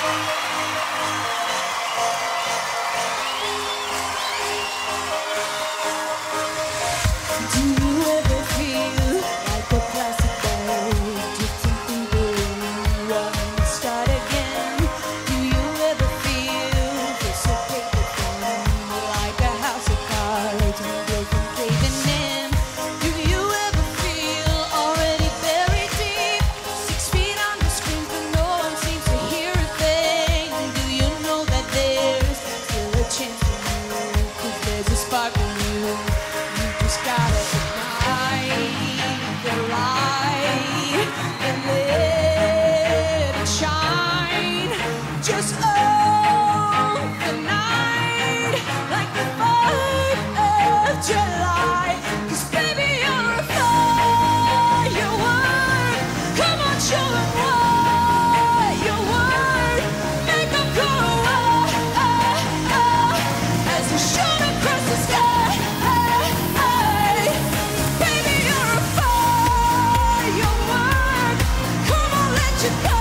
Do you ever feel like a plastic bag, drifting through the wind, start again? Do you ever feel this so paper thin, like a house of cards when broken caving in? Do you ever feel already buried deep, 6 feet under screen, but no one seems to hear a thing? Do you know that there's still a chance for you, 'cause there's a spark in you? You just gotta ignite the light and let it shine. Just own the night like the 4th of July. 'Cause baby, you're a firework. Come on, show 'em what you're worth. Make 'em go as you shoot across the sky. Baby, you're a firework. Come on, let your